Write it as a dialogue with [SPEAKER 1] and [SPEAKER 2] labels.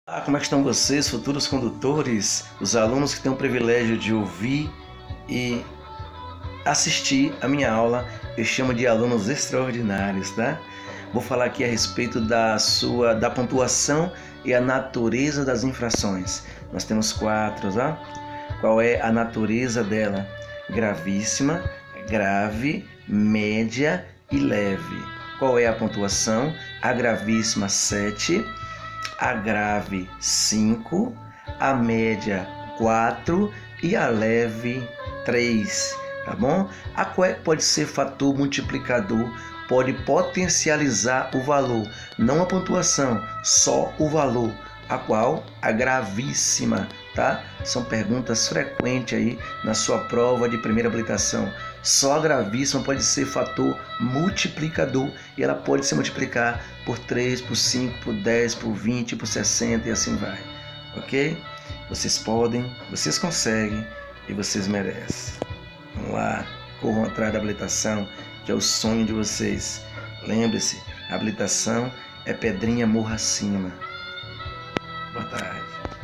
[SPEAKER 1] Como é que estão vocês, futuros condutores, os alunos que têm o privilégio de ouvir e assistir a minha aula? Eu chamo de alunos extraordinários, tá? Vou falar aqui a respeito da pontuação e a natureza das infrações. Nós temos quatro, tá? Qual é a natureza dela? Gravíssima, grave, média e leve. Qual é a pontuação? A gravíssima 7, a grave 5, a média 4 e a leve 3, tá bom? A qual pode ser fator multiplicador, pode potencializar o valor, não a pontuação, só o valor. A qual? A gravíssima, tá? São perguntas frequentes aí na sua prova de primeira habilitação. Só a gravíssima pode ser fator multiplicador e ela pode se multiplicar por 3, por 5, por 10, por 20, por 60 e assim vai, ok? Vocês podem, vocês conseguem e vocês merecem. Vamos lá, corram atrás da habilitação, que é o sonho de vocês. Lembre-se, a habilitação é pedrinha morra acima. Boa tarde.